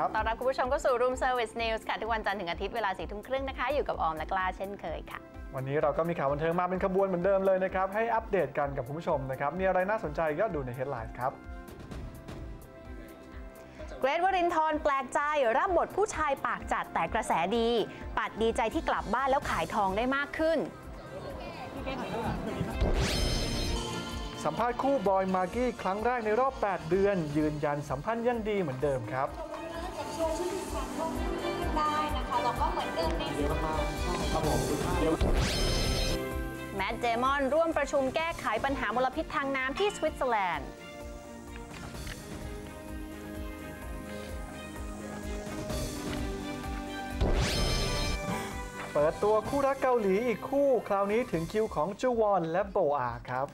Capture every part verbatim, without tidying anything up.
ครับต้อนรับคุณผู้ชมเข้าสู่ Room Service News ค่ะทุกวันจันทร์ถึงอาทิตย์เวลาสี่ทุ่มครึ่งนะคะอยู่กับออมและกล้าเช่นเคยค่ะวันนี้เราก็มีข่าวบันเทิงมาเป็นขบวนเหมือนเดิมเลยนะครับให้อัปเดตกันกับคุณผู้ชมนะครับมีอะไรน่าสนใจก็ดูใน Headlines ครับเกรท วรินทร์แปลกใจรับบทผู้ชายปากจัดแต่กระแสดีปัดดีใจที่กลับบ้านแล้วขายทองได้มากขึ้นสัมภาษณ์คู่บอยมากกี้ครั้งแรกในรอบแปดเดือนยืนยันสัมพันธ์ยังดีเหมือนเดิมครับได้นะคะเราก็เหมือนเดิมในแมท เดมอนร่วมประชุมแก้ไขปัญหามลพิษทางน้ำที่สวิตเซอร์แลนด์เปิดตัวคู่รักเกาหลีอีกคู่คราวนี้ถึงคิวของจูวอนและโบอาครับ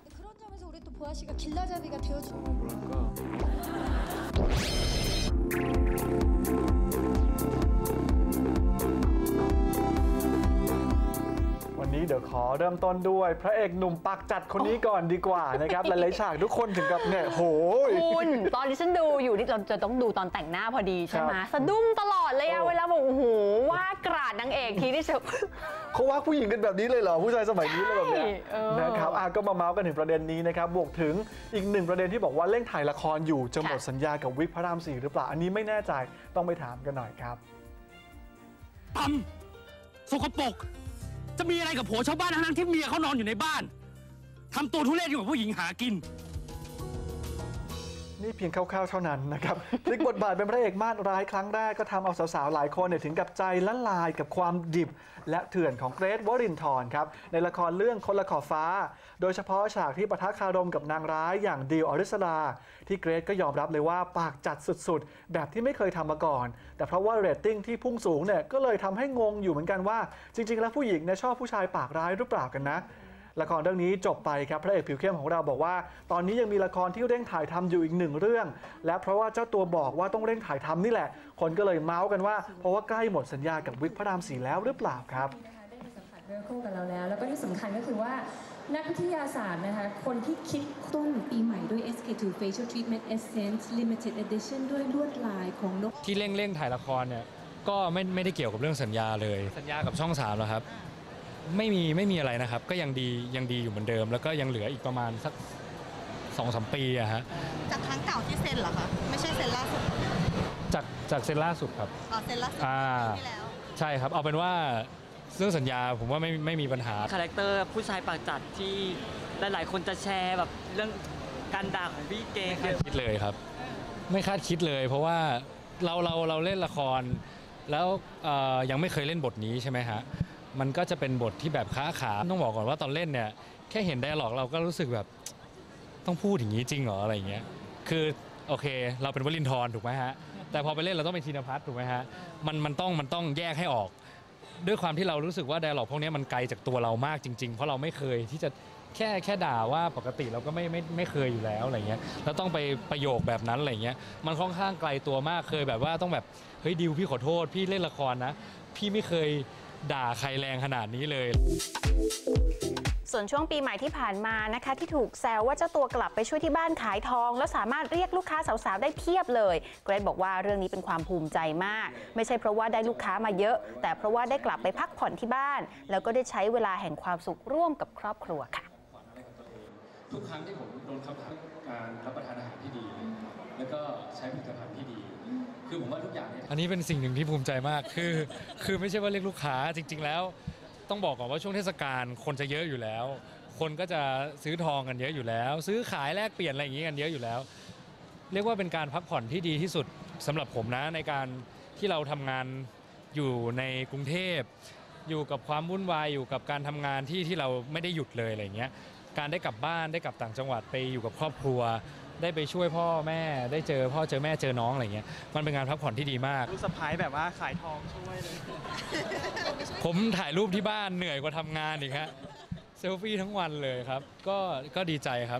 วันนี้เดี๋ยวขอเริ่มต้นด้วยพระเอกหนุ่มปากจัดคนนี้ก่อนดีกว่านะครับหลายๆฉากทุกคนถึงกับเนี่ยโหคุณตอนที่ฉันดูอยู่นี่เราจะต้องดูตอนแต่งหน้าพอดีใช่ไหมสะดุ้งตลอดเลยอะเวลาบอกโอ้โหว่ากราดนางเอกทีที่เชฟเขาว่าผู้หญิงกันแบบนี้เลยเหรอผู้ชายสมัยนี้เลยแบบนี้นะครับอ่ะก็มาเมาส์กันถึงประเด็นนี้นะครับบวกถึงอีกหนึ่งประเด็นที่บอกว่าเร่งถ่ายละครอยู่จะหมดสัญญากับวิกพระรามสี่หรือเปล่าอันนี้ไม่แน่ใจต้องไปถามกันหน่อยครับปั๊มสกปรกจะมีอะไรกับผัวชาวบ้านทั้งที่เมียเขานอนอยู่ในบ้านทำตัวทุเรศอยู่กับผู้หญิงหากินนี่เพียงคร่าวๆเท่านั้นนะครับพลิกบทบาทเป็นพระเอกมาดร้ายครั้งแรกก็ทำเอาสาวๆหลายคนเนี่ยถึงกับใจละลายกับความดิบและเถื่อนของเกรท วรินทร์ครับในละครเรื่องคนละขอบฟ้าโดยเฉพาะฉากที่ปะทะคารมกับนางร้ายอย่างดิว อริสราที่เกรทก็ยอมรับเลยว่าปากจัดสุดๆแบบที่ไม่เคยทำมาก่อนแต่เพราะว่าเรตติ้งที่พุ่งสูงเนี่ยก็เลยทำให้งงอยู่เหมือนกันว่าจริงๆแล้วผู้หญิงเนี่ยชอบผู้ชายปากร้ายหรือเปล่ากันนะละครเรื่องนี้จบไปครับพระเอกผิวเข้มของเราบอกว่าตอนนี้ยังมีละครที่เร่งถ่ายทำอยู่อีกหนึ่งเรื่องและเพราะว่าเจ้าตัวบอกว่าต้องเร่งถ่ายทำนี่แหละคนก็เลยเมาส์กันว่าเพราะว่าใกล้หมดสัญญากับวิกพระรามสี่แล้วหรือเปล่าครับได้มีสัมผัสเรื่องคู่กับเราแล้วแล้วก็ที่สำคัญก็คือว่านักวิทยาศาสตร์นะคะคนที่คิดต้นปีใหม่ด้วย เอส เค ทู Facial Treatment Essence Limited Edition ด้วยลวดลายของนกที่เร่งเร่งถ่ายละครเนี่ยก็ไม่ไม่ได้เกี่ยวกับเรื่องสัญญาเลยสัญญากับช่องสามแล้วครับไม่มีไม่มีอะไรนะครับก็ยังดียังดีอยู่เหมือนเดิมแล้วก็ยังเหลืออีกประมาณสักสองสามปีอะฮะจากครั้งเก่าที่เซ็นเหรอคะไม่ใช่เซ็นล่าสุดจากจากเซ็นล่าสุดครับอ๋อเซ็นล่าสุดอ่าที่แล้วใช่ครับเอาเป็นว่าเรื่องสัญญาผมว่าไม่ไม่มีปัญหาคาแรคเตอร์ผู้ชายปากจัดที่หลายๆคนจะแชร์แบบเรื่องการด่าของพี่เกย์ไม่คาดคิดเลยครับไม่คาดคิดเลยเพราะว่าเราเราเราเล่นละครแล้วยังไม่เคยเล่นบทนี้ใช่ไหมฮะมันก็จะเป็นบทที่แบบค้าขาต้องบอกก่อนว่าตอนเล่นเนี่ยแค่เห็นไดอะล็อกเราก็รู้สึกแบบต้องพูดอย่างนี้จริงเหรออะไรอย่างเงี้ยคือโอเคเราเป็นวลินทร์ถูกไหมฮะแต่พอไปเล่นเราต้องเป็นธีรพัฒน์ถูกไหมฮะมันมันต้องมันต้องแยกให้ออกด้วยความที่เรารู้สึกว่าไดอะล็อกพวกนี้มันไกลจากตัวเรามากจริงๆเพราะเราไม่เคยที่จะแค่แค่ด่าว่าปกติเราก็ไม่ไม่ไม่เคยอยู่แล้วอะไรเงี้ยแล้วต้องไปประโยคแบบนั้นอะไรเงี้ยมันค่อนข้างไกลตัวมากเคยแบบว่าต้องแบบเฮ้ยดิวพี่ขอโทษพี่เล่นละครนะพี่ไม่เคยด่าใครแรงขนาดนี้เลยส่วนช่วงปีใหม่ที่ผ่านมานะคะที่ถูกแซวว่าเจ้าตัวกลับไปช่วยที่บ้านขายทองแล้วสามารถเรียกลูกค้าสาวๆได้เพียบเลยเกรทบอกว่าเรื่องนี้เป็นความภูมิใจมากไม่ใช่เพราะว่าได้ลูกค้ามาเยอะแต่เพราะว่าได้กลับไปพักผ่อนที่บ้านแล้วก็ได้ใช้เวลาแห่งความสุขร่วมกับครอบครัวค่ะทุกครั้งที่ผมโดนคำถามการรับประทานอาหารที่ดีแล้วก็ใช้ผลิตภัณฑ์ที่ดีคือผมว่าทุกอย่างเนี่ยอันนี้เป็นสิ่งหนึ่งที่ภูมิใจมากคือคือไม่ใช่ว่าเรียกลูกค้าจริงๆแล้วต้องบอกก่อนว่าช่วงเทศกาลคนจะเยอะอยู่แล้วคนก็จะซื้อทองกันเยอะอยู่แล้วซื้อขายแลกเปลี่ยนอะไรอย่างนี้กันเยอะอยู่แล้วเรียกว่าเป็นการพักผ่อนที่ดีที่สุดสำหรับผมนะในการที่เราทำงานอยู่ในกรุงเทพอยู่กับความวุ่นวายอยู่กับการทำงานที่ที่เราไม่ได้หยุดเลยอะไรเงี้ยการได้กลับบ้านได้กลับต่างจังหวัดไปอยู่กับครอบครัวได้ไปช่วยพ่อแม่ได้เจอพ่อเจอแม่เจอน้องอะไรเงี้ยมันเป็นงานพักผ่อนที่ดีมากลูกสะพ้ายแบบว่าขายทองช่วยเลยผมถ่ายรูปที่บ้านเหนื่อยกว่าทำงานอีกฮะเซลฟี่ทั้งวันเลยครับก็ก็ดีใจครับ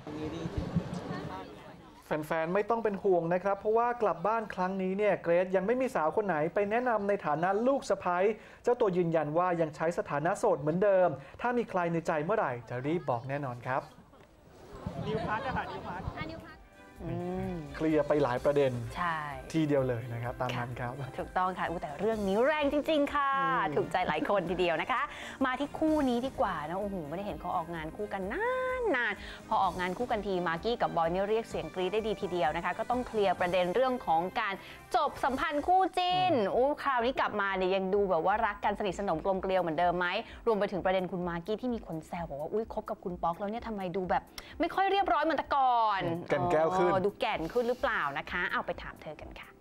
แฟนๆไม่ต้องเป็นห่วงนะครับเพราะว่ากลับบ้านครั้งนี้เนี่ยเกรทยังไม่มีสาวคนไหนไปแนะนำในฐานะลูกสะใภ้เจ้าตัวยืนยันว่ายังใช้สถานะโสดเหมือนเดิมถ้ามีใครในใจเมื่อไหร่จะรีบบอกแน่นอนครับนิวพาร์ทนะคะนิวพาร์ทเคลียร์ไปหลายประเด็นใช่ทีเดียวเลยนะครับตามนั้นครับถูกต้องค่ะแต่เรื่องนี้แรงจริงๆค่ะถูกใจหลายคนทีเดียวนะคะมาที่คู่นี้ดีกว่านะโอ้โหไม่ได้เห็นเขาออกงานคู่กันนานนานพอออกงานคู่กันทีมากกี้กับบอยนี่เรียกเสียงกรี๊ดได้ดีทีเดียวนะคะก็ต้องเคลียร์ประเด็นเรื่องของการจบสัมพันธ์คู่จิ้นโอ้คราวนี้กลับมาเนี่ยยังดูแบบว่ารักกันสนิทสนมกลมเกลียวเหมือนเดิมไหมรวมไปถึงประเด็นคุณมากกี้ที่มีคนแซวบอกว่าอุ้ยคบกับคุณป๊อกแล้วเนี่ยทำไมดูแบบไม่ค่อยเรียบร้อยเหมือนแต่ก่อนแก่นแก้วขึ้นดูแก่นขึ้นหรือเปล่านะคะเอาไปถามเธอกันค่ะ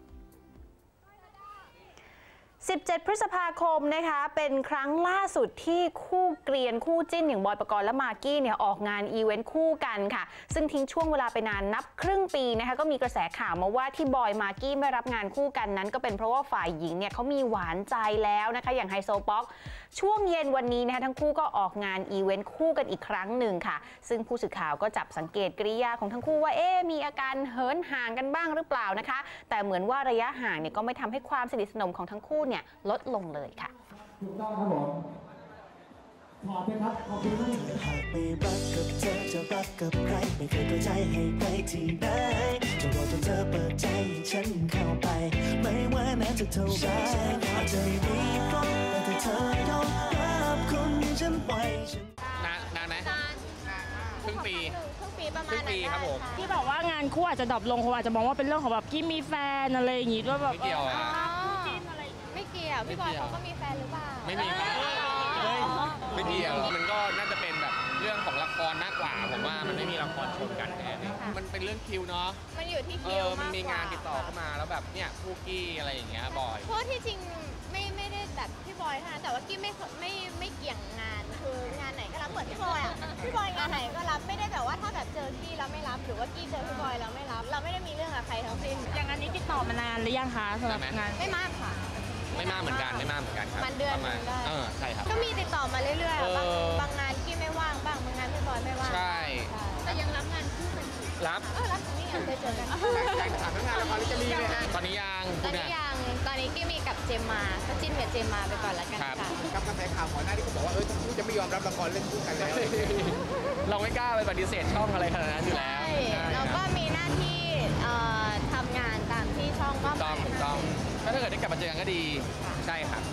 สิบเจ็ด พฤษภาคมนะคะเป็นครั้งล่าสุดที่คู่เกรียนคู่จิ้นอย่างบอยปกรณ์และมากกี้เนี่ยออกงานอีเวนต์คู่กันค่ะซึ่งทิ้งช่วงเวลาไปนานนับครึ่งปีนะคะก็มีกระแสข่าวมาว่าที่บอยมากกี้ไม่รับงานคู่กันนั้นก็เป็นเพราะว่าฝ่ายหญิงเนี่ยเขามีหวานใจแล้วนะคะอย่างไฮโซป๊อกช่วงเย็นวันนี้นะคะทั้งคู่ก็ออกงานอีเวนต์คู่กันอีกครั้งหนึ่งค่ะซึ่งผู้สื่อข่าวก็จับสังเกตกริยาของทั้งคู่ว่าเอ๊ะมีอาการเหินห่างกันบ้างหรือเปล่านะคะแต่เหมือนว่าระยะห่างเนี่ยก็ไม่ทำให้ความสนิทสนมของทั้งคู่เนี่ยลดลงเลยค่ะถูกต้องครับผมถอดไปครับขอบคุณมากหากไม่รักกับเธอจะรักกับใครไม่เคยเปิดใจให้ใครที่ไหนจะรอจนเธอเปิดใจให้ฉันเข้าไปไม่ว่านานจะเท่าไรอาจจะไม่มีกล้องแต่ถ้าเธอยอมรับคนฉันไว้ฉันนานนานไหมครึ่งปีครึ่งปีประมาณครึ่งปีครับผมที่บอกว่างานคู่อาจจะดรอปลงเขาอาจจะมองว่าเป็นเรื่องของแบบกี้มีแฟนอะไรอย่างงี้ด้วยแบบไม่เกี่ยวอะไม่เกี่ยวพี่บอยเขาก็มีแฟนหรือเปล่าไม่มีครับไม่เกี่ยวมันก็น่าจะเป็นแบบเรื่องของละครมากกว่าผมว่ามันไม่มีละครชนกันแน่มันเป็นเรื่องคิวเนาะมันอยู่ที่คิวมันมีงานติดต่อเข้ามาแล้วแบบเนี่ยคู่กี้อะไรอย่างเงี้ยบอยเพราะที่จริงไม่ไม่ได้แบบพี่บอยเท่านั้นแต่ว่ากี้ไม่ไม่ไม่เกี่ยงงานคืองานไหนก็รับเหมือนพี่บอยอ่ะพี่บอยงานไหนก็รับไม่ได้แบบว่าถ้าแบบเจอกี้แล้วไม่รับหรือว่ากี้เจอพี่บอยแล้วไม่รับเราไม่ได้มีเรื่องกับใครทั้งสิ้นอย่างอันนี้ติดต่อมานานหรือยังคะสำหรับงานไม่มากค่ะไม่มากเหมือนกันไม่มากเหมือนกันครับมันเดือนนึงได้เออใช่ครับก็มีติดต่อมาเรื่อยๆบางบางงานกี้ไม่ว่างบ้างบางงานพี่บอยไม่ว่างใช่แต่ยังรับงานคู่กันอยู่รับเออรับถึงนี่ยังเคยเจอกันอยากถามเรื่องงานละครจะมีไหมฮะตอนนี้ยังตอนนี้ยังตอนนี้กี้มีกับเจมมาก็จิ้นกับเจมมาไปก่อนละกันค่ะกับกระแสข่าวก่อนหน้าที่เขาบอกว่าเออทั้งคู่จะไม่ยอมรับละครเล่นคู่กันแล้วเราไม่กล้าไปปฏิเสธช่องอะไรขนาดนั้นอยู่แล้วเราก็มีหน้าที่ทำงานตามที่ช่องมอบหมายถูกต้องถ้าเกิดได้กลับมาเจอกันก็ดีใช่ครับ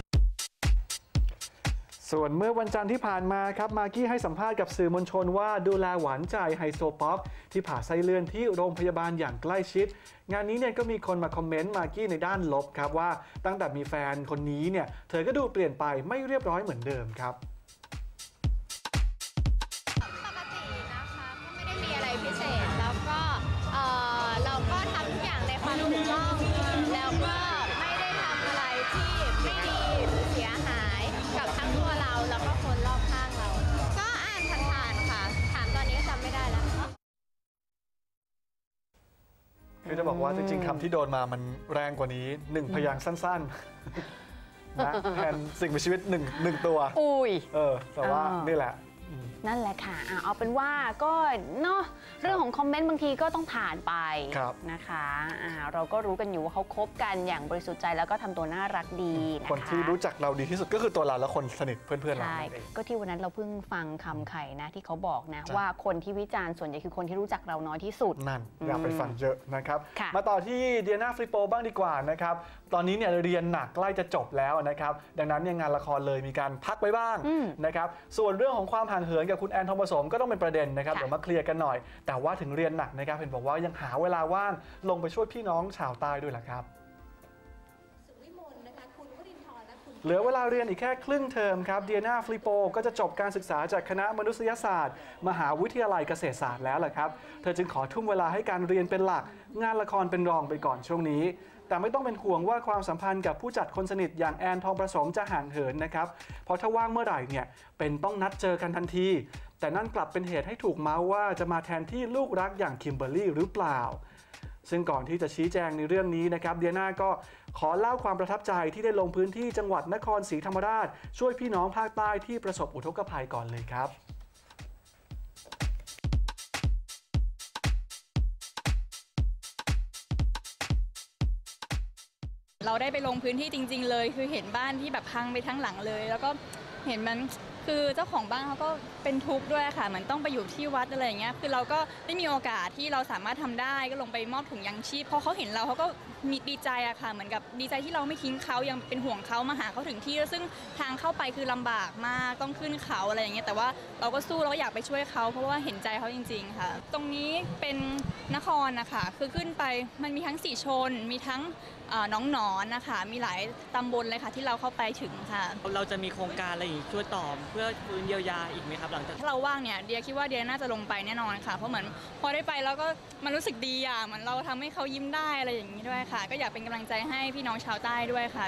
ส่วนเมื่อวันจันทร์ที่ผ่านมาครับมากกี้ให้สัมภาษณ์กับสื่อมวลชนว่าดูแลหวานใจไฮโซป๊อปที่ผ่าไส้เลื่อนที่โรงพยาบาลอย่างใกล้ชิดงานนี้เนี่ยก็มีคนมาคอมเมนต์มากกี้ในด้านลบครับว่าตั้งแต่มีแฟนคนนี้เนี่ยเธอก็ดูเปลี่ยนไปไม่เรียบร้อยเหมือนเดิมครับปกตินะคะก็ไม่ได้มีอะไรพิเศษแล้วก็เราก็ทำทุกอย่างในความถูกต้องแล้วก็ไม่ได้ทำอะไรที่ไม่ดีหรือเสียหายกับทั้งตัวเราแล้วก็คนรอบข้างเราก็อ่านผ่านๆค่ะถามตอนนี้ก็จำไม่ได้แล้วคือจะบอกว่าจริงๆคำที่โดนมามันแรงกว่านี้หนึ่งพยางค์สั้นๆนะแทนสิ่งมีชีวิตหนึ่งหนึ่งตัวอุ้ยเออแต่ว่านี่แหละนั่นแหละค่ะเอาเป็นว่าก็เนาะเรื่องของคอมเมนต์บางทีก็ต้องผ่านไปนะคะเราก็รู้กันอยู่ว่าเขาคบกันอย่างบริสุทธิ์ใจแล้วก็ทำตัวน่ารักดีนะคะคนที่รู้จักเราดีที่สุดก็คือตัวเราและคนสนิทเพื่อนๆเราเองก็ที่วันนั้นเราเพิ่งฟังคำไข่นะที่เขาบอกนะว่าคนที่วิจารณ์ส่วนใหญ่คือคนที่รู้จักเราน้อยที่สุดนั่นอย่าไปฟังเยอะนะครับมาต่อที่เดียนาฟริโปบ้างดีกว่านะครับตอนนี้เนี่ยเรียนหนักใกล้จะจบแล้วนะครับดังนั้นเนี่ยงานละครเลยมีการพักไว้บ้างนะครับส่วนเรื่องของความห่างเหินกับคุณแอนทองผสมก็ต้องเป็นประเด็นนะครับเดี๋ยวมาเคลียร์กันหน่อยแต่ว่าถึงเรียนหนักนะครับเห็นบอกว่ายังหาเวลาว่างลงไปช่วยพี่น้องชาวใต้ด้วยล่ะครับเหลือเวลาเรียนอีกแค่ครึ่งเทอมครับเดียนาฟลิโปก็จะจบการศึกษาจากคณะมนุษยศาสตร์มหาวิทยาลัยเกษตรศาสตร์แล้วล่ะครับเธอจึงขอทุ่มเวลาให้การเรียนเป็นหลักงานละครเป็นรองไปก่อนช่วงนี้แต่ไม่ต้องเป็นห่วงว่าความสัมพันธ์กับผู้จัดคนสนิทอย่างแอนทองผสมจะห่างเหินนะครับเพราะถ้าว่างเมื่อไหร่เนี่ยเป็นต้องนัดเจอกันทันทีแต่นั่นกลับเป็นเหตุให้ถูกเมาส์ว่าจะมาแทนที่ลูกรักอย่างคิมเบอร์รี่หรือเปล่าซึ่งก่อนที่จะชี้แจงในเรื่องนี้นะครับเดียนาก็ขอเล่าความประทับใจที่ได้ลงพื้นที่จังหวัดนครศรีธรรมราชช่วยพี่น้องภาคใต้ที่ประสบอุทกภัยก่อนเลยครับเราได้ไปลงพื้นที่จริงๆเลยคือเห็นบ้านที่แบบพังไปทั้งหลังเลยแล้วก็เห็นมันคือเจ้าของบ้านเขาก็เป็นทุกข์ด้วยค่ะเหมือนต้องไปอยู่ที่วัดอะไรอย่างเงี้ยคือเราก็ได้มีโอกาสที่เราสามารถทำได้ก็ลงไปมอบถุงยังชีพพอเขาเห็นเราเขาก็มีดีใจอะค่ะเหมือนกับดีใจที่เราไม่ทิ้งเขายังเป็นห่วงเขามาหาเขาถึงที่ซึ่งทางเข้าไปคือลำบากมากต้องขึ้นเขาอะไรอย่างเงี้ยแต่ว่าเราก็สู้เราก็อยากไปช่วยเขาเพราะว่าเห็นใจเขาจริงๆค่ะตรงนี้เป็นนครนะคะคือขึ้นไปมันมีทั้งสีชนมีทั้งน้องหนอนนะคะมีหลายตำบลเลยค่ะที่เราเข้าไปถึงค่ะเราจะมีโครงการอะไรอีกช่วยตอบเพื่อฟื้นเยียวยาอีกไหมครับหลังจากถ้าเราว่างเนี่ยเดียคิดว่าเดียน่าจะลงไปแน่นอนค่ะเพราะเหมือนพอได้ไปแล้วก็มันรู้สึกดีอ่ะเหมือนเราทำให้เขายิ้มได้อะไรอย่างนี้ด้วยค่ะก็อยากเป็นกำลังใจให้พี่น้องชาวใต้ด้วยค่ะ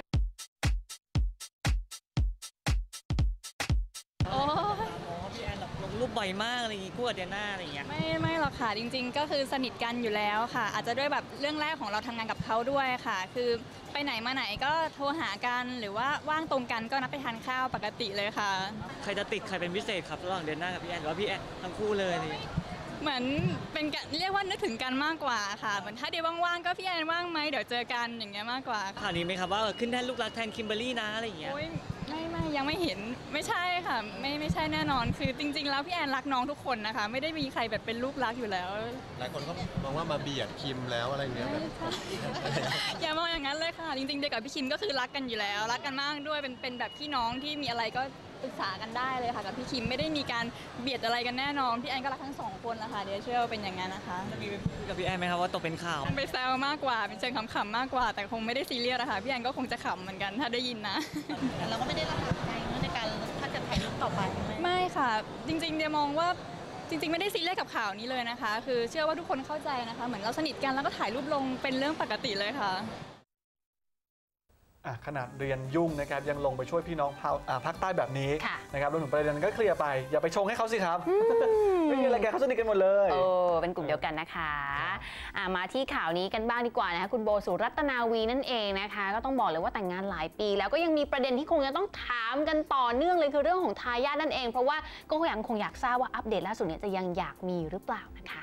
โอ้พี่แอนลงรูปบ่อยมากอะไรอย่างงี้คู่กับเดียน่าอะไรอย่างเงี้ยไม่ไม่หรอกค่ะจริงๆก็คือสนิทกันอยู่แล้วค่ะอาจจะด้วยแบบเรื่องแรกของเราทำงานกับเขาด้วยค่ะคือไปไหนมาไหนก็โทรหากันหรือว่าว่างตรงกันก็นัดไปทานข้าวปกติเลยค่ะใครจะติดใครเป็นพิเศษครับระหว่างเดียน่ากับพี่แอนหรือว่าพี่แอนทั้งคู่เลยเหมือนเป็นการเรียกว่านึกถึงกันมากกว่าค่ะเหมือนถ้าเดียว่างๆก็พี่แอนว่างไหมเดี๋ยวเจอกันอย่างเงี้ยมากกว่าข่าวนี้ไหมครับว่าขึ้นแท่นลูกรักแทนคิมเบอร์รี่นะอะไรอย่างเงี้ยไม่ไม่ยังไม่เห็นไม่ใช่ค่ะไม่ไม่ใช่แน่นอนคือจริงๆแล้วพี่แอนรักน้องทุกคนนะคะไม่ได้มีใครแบบเป็นลูกรักอยู่แล้วหลายคนก็มองว่ามาเบียดคิมแล้วอะไรเงี้ยอย่ามองอย่างนั้นเลยค่ะจริงๆเดียกับพี่คิมก็คือรักกันอยู่แล้วรักกันมากด้วยเป็นเป็นแบบพี่น้องที่มีอะไรก็ปรึกษากันได้เลยค่ะกับพี่คิมไม่ได้มีการเบียดอะไรกันแน่นอนพี่แอนก็รักทั้งสองคนนะคะเดี๋ยวเชื่อว่าเป็นอย่างนั้นนะคะมีกับพี่แอนไหมครับว่าตกเป็นข่าวมันไปแซวมากกว่าเป็นเชิงขำๆมากกว่าแต่คงไม่ได้ซีเรียสนะคะพี่แอนก็คงจะขำเหมือนกันถ้าได้ยินนะเราก็ไม่ได้รักใครในการถ้าจะถ่ายรูปต่อไปไม่ค่ะจริงๆเดี๋ยวมองว่าจริงๆไม่ได้ซีเรียสกับข่าวนี้เลยนะคะคือเชื่อว่าทุกคนเข้าใจนะคะเหมือนเราสนิทกันแล้วก็ถ่ายรูปลงเป็นเรื่องปกติเลยค่ะขนาดเรียนยุ่งนะครับยังลงไปช่วยพี่น้องภาคใต้แบบนี้นะครับรวมถึงประเด็นก็เคลียร์ไปอย่าไปชงให้เขาสิครับไม่มีอะไรแกเขาสนิทกันหมดเลยโอ้เป็นกลุ่มเดียวกันนะคะมาที่ข่าวนี้กันบ้างดีกว่านะคะคุณโบสุรัตนาวีนั่นเองนะคะก็ต้องบอกเลยว่าแต่งงานหลายปีแล้วก็ยังมีประเด็นที่คงจะต้องถามกันต่อเนื่องเลยคือเรื่องของทายาทนั่นเองเพราะว่าก็ยังคงอยากทราบว่าอัปเดตล่าสุดนี้จะยังอยากมีหรือเปล่านะคะ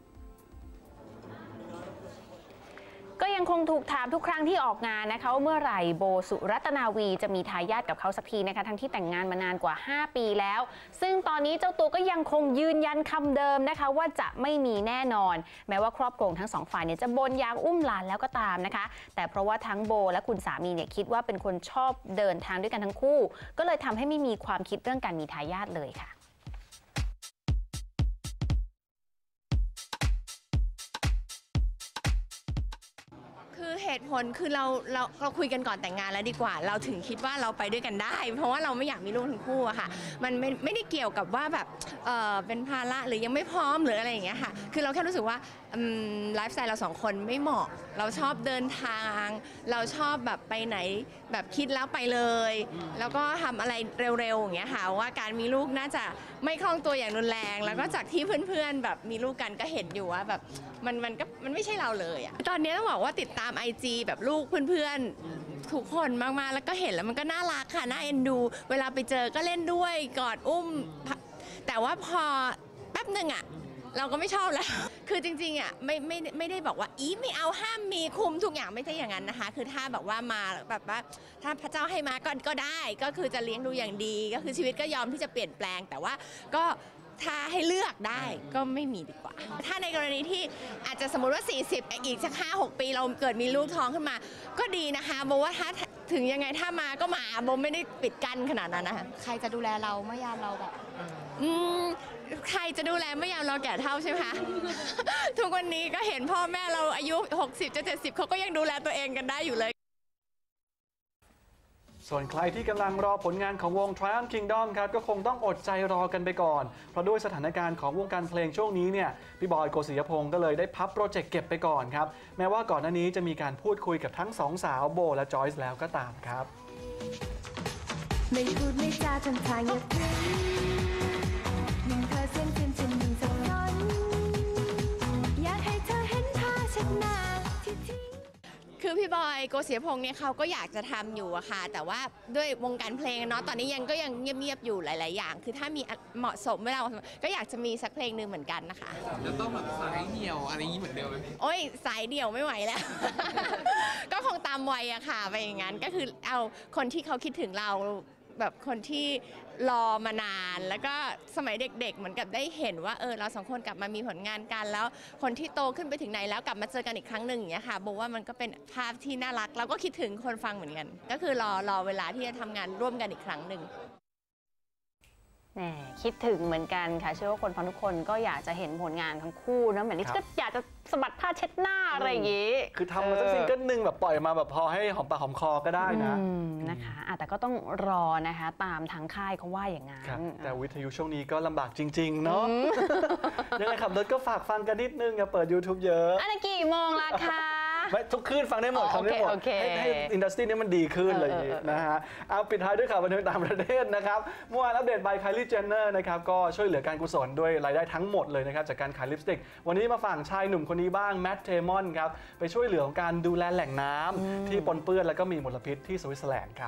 ก็ยังคงถูกถามทุกครั้งที่ออกงานนะคะว่าเมื่อไหร่โบสุรัตนาวีจะมีทายาทกับเขาสักทีนะคะทั้งที่แต่งงานมานานกว่าห้าปีแล้วซึ่งตอนนี้เจ้าตัวก็ยังคงยืนยันคำเดิมนะคะว่าจะไม่มีแน่นอนแม้ว่าครอบครัวทั้งสองฝ่ายเนี่ยจะบ่นอยากอุ้มหลานแล้วก็ตามนะคะแต่เพราะว่าทั้งโบและคุณสามีเนี่ยคิดว่าเป็นคนชอบเดินทางด้วยกันทั้งคู่ก็เลยทำให้ไม่มีความคิดเรื่องการมีทายาทเลยค่ะคือเหตุผลคือเราเราเราคุยกันก่อนแต่งงานแล้วดีกว่าเราถึงคิดว่าเราไปด้วยกันได้เพราะว่าเราไม่อยากมีลูกทั้งคู่อะค่ะมันไม่ไม่ได้เกี่ยวกับว่าแบบเออเป็นภาระหรือยังไม่พร้อมหรืออะไรอย่างเงี้ยค่ะคือเราแค่รู้สึกว่าไลฟ์สไตล์เราสองคนไม่เหมาะเราชอบเดินทางเราชอบแบบไปไหนแบบคิดแล้วไปเลยแล้วก็ทำอะไรเร็วๆอย่างเงี้ยค่ะว่าการมีลูกน่าจะไม่คล่องตัวอย่างรุนแรงแล้วก็จากที่เพื่อนๆแบบมีลูกกันก็เห็นอยู่ว่าแบบมันมันก็มันไม่ใช่เราเลยอะตอนนี้ต้องบอกว่าติดตาม ไอ จี แบบลูกเพื่อนๆทุกคนมากๆแล้วก็เห็นแล้วมันก็น่ารักค่ะน่าเอ็นดูเวลาไปเจอก็เล่นด้วยกอดอุ้มแต่ว่าพอแป๊บหนึ่งอะเราก็ไม่ชอบแล้วคือจริงๆอ่ะไม่ไม่ไม่ได้บอกว่าอีไม่เอาห้ามมีคุมทุกอย่างไม่ใช่อย่างนั้นนะคะคือถ้าแบบว่ามาแบบว่าถ้าพระเจ้าให้มาก็ก็ได้ก็คือจะเลี้ยงดูอย่างดีก็คือชีวิตก็ยอมที่จะเปลี่ยนแปลงแต่ว่าก็ถ้าให้เลือกได้ก็ไม่มีดีกว่าถ้าในกรณีที่อาจจะสมมติว่าสี่สิบอีกสักห้าหกปีเราเกิดมีลูกท้องขึ้นมาก็ดีนะคะโบว่าถ้าถึงยังไงถ้ามาก็มาโบไม่ได้ปิดกั้นขนาดนั้นนะคะใครจะดูแลเราเมื่อยามเราแบบอืมใครจะดูแลเมื่อยามเราแก่เท่าใช่ไหมคะทุกวันนี้ก็เห็นพ่อแม่เราอายุหกสิบจะเจ็ดสิบเขาก็ยังดูแลตัวเองกันได้อยู่เลยส่วนใครที่กำลังรอผลงานของวง Triumph Kingdom ครับก็คงต้องอดใจรอกันไปก่อนเพราะด้วยสถานการณ์ของวงการเพลงช่วงนี้เนี่ยพี่บอยโกศิยพงศ์ก็เลยได้พับโปรเจกต์เก็บไปก่อนครับแม้ว่าก่อนหน้านี้จะมีการพูดคุยกับทั้งสองสาวโบและจอยส์แล้วก็ตามครับไม่พูดไม่จาจนทางเงียบยิ่งเธอเสียงเสียงฉันยิ่งสับสนอยากให้เธอเห็นท่าชัดหน้าที่ทิ้งคือพี่บอยโกศิยพงศ์เนี่ยเขาก็อยากจะทำอยู่อะค่ะแต่ว่าด้วยวงการเพลงเนาะตอนนี้ยังก็ยังเงียบๆอยู่หลายๆอย่างคือถ้ามีเหมาะสมเวลาก็อยากจะมีสักเพลงหนึ่งเหมือนกันนะคะจะต้องแบบสายเดี่ยวอะไรอย่างนี้เหมือนเดิมไหมโอ้ยสายเดี่ยวไม่ไหวแล้ว ก็คงตามวัยอะค่ะไปอย่างนั้นก็คือเอาคนที่เขาคิดถึงเราแบบคนที่รอมานานแล้วก็สมัยเด็กๆเหมือนกับได้เห็นว่าเออเราสองคนกลับมามีผลงานกันแล้วคนที่โตขึ้นไปถึงไหนแล้วกลับมาเจอกันอีกครั้งหนึ่งอย่างเงี้ยค่ะโบว่ามันก็เป็นภาพที่น่ารักเราก็คิดถึงคนฟังเหมือนกันก็คือรอรอเวลาที่จะทำงานร่วมกันอีกครั้งหนึ่งแหมคิดถึงเหมือนกันค่ะเชื่อว่าคนฟังทุกคนก็อยากจะเห็นผลงานทั้งคู่นะเหมือนนี่ก็อยากจะสะบัดผ้าเช็ดหน้าอะไรอย่างงี้คือทำมาสักซิงเกิลหนึ่งแบบปล่อยมาแบบพอให้หอมปากหอมคอก็ได้นะนะคะแต่ก็ต้องรอนะคะตามทางค่ายเขาว่าอย่างนั้นแต่วิทยุช่วงนี้ก็ลำบากจริงๆเนาะยังไงขับรถก็ฝากฟังกันนิดนึงอย่าเปิด YouTube เยอะอันกี่โมงล่ะคะไม่ทุกคืนฟังได้หมดฟังได้หมดให้อินดัสทรีนี้มันดีขึ้นเลยนะฮะเอาปิดท้ายด้วยข่าวบันเทิงต่างประเทศนะครับเมื่อวานอัปเดต by Kylie Jenner นะครับก็ช่วยเหลือการกุศลด้วยรายได้ทั้งหมดเลยนะครับจากการขายลิปสติกวันนี้มาฝั่งชายหนุ่มคนนี้บ้างแมทเทมอนครับไปช่วยเหลือของการดูแลแหล่งน้ำที่ปนเปื้อนแล้วก็มีมลพิษที่สวิตเซอร์แลนด์ครับ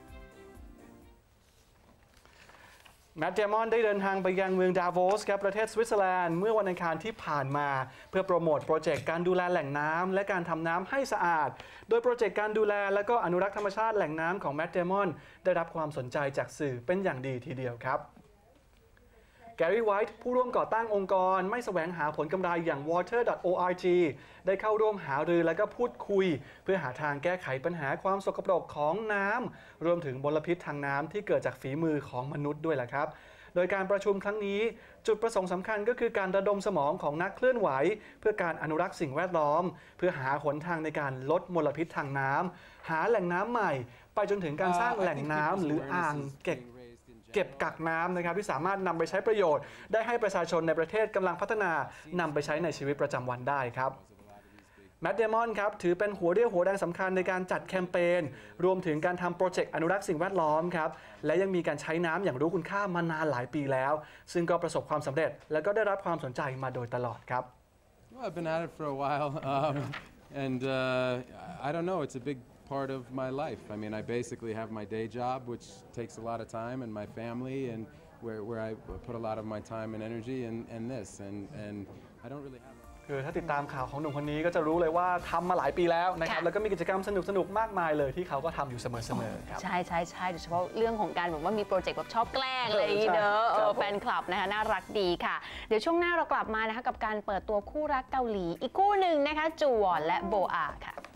แมทเดมอนได้เดินทางไปยังเมืองดาโวสครับประเทศสวิตเซอร์แลนด์เมื่อวันอังคารที่ผ่านมาเพื่อโปรโมทโปรเจกต์การดูแลแหล่งน้ำและการทำน้ำให้สะอาดโดยโปรเจกต์การดูแลและก็อนุรักษ์ธรรมชาติแหล่งน้ำของแมทเดมอนได้รับความสนใจจากสื่อเป็นอย่างดีทีเดียวครับแกรี่ไวท์ผู้ร่วมก่อตั้งองค์กรไม่แสวงหาผลกำไรอย่าง วอเตอร์ ดอท โอ อาร์ จี ได้เข้าร่วมหารือและก็พูดคุยเพื่อหาทางแก้ไขปัญหาความสกปรกของน้ำรวมถึงมลพิษทางน้ำที่เกิดจากฝีมือของมนุษย์ด้วยแหละครับโดยการประชุมครั้งนี้จุดประสงค์สำคัญก็คือการระดมสมองของนักเคลื่อนไหวเพื่อการอนุรักษ์สิ่งแวดล้อมเพื่อหาหนทางในการลดมลพิษทางน้ำหาแหล่งน้ำใหม่ไปจนถึงการสร้างแหล่งน้ำหรืออ่างเก็บเก็บกักน้ำนะครับที่สามารถนำไปใช้ประโยชน์ได้ให้ประชาชนในประเทศกำลังพัฒนานำไปใช้ในชีวิตประจำวันได้ครับแมทเดมอนครับถือเป็นหัวเรี่ยวหัวแรงสำคัญในการจัดแคมเปญรวมถึงการทำโปรเจกต์อนุรักษ์สิ่งแวดล้อมครับและยังมีการใช้น้ำอย่างรู้คุณค่ามานานหลายปีแล้วซึ่งก็ประสบความสำเร็จและก็ได้รับความสนใจมาโดยตลอดครับ Well, I've been at it for a while um, and uh, I don't know it's a big part of my life. I mean I basically have my day job which takes a lot of time and my family and where where I put a lot of my time and energy in in this and and I don't really have คือถ้าติดตามข่าวของหนุ่มคนนี้ก็จะรู้เลยว่าทำมาหลายปีแล้วนะครับแล้วก็มีกิจกรรมสนุกสนุกมากมายเลยที่เขาก็ทำอยู่เสมอๆครับใช่ใช่ใช่โดยเฉพาะเรื่องของการแบบว่ามีโปรเจกต์แบบชอบแกล้งอะไรอย่างเงี้ยเด้อแฟนคลับนะคะน่ารักดีค่ะเดี๋ยวช่วงหน้าเรากลับมานะคะกับการเปิดตัวคู่รักเกาหลีอีกคู่หนึ่งนะคะจูวอนและโบอาค่ะ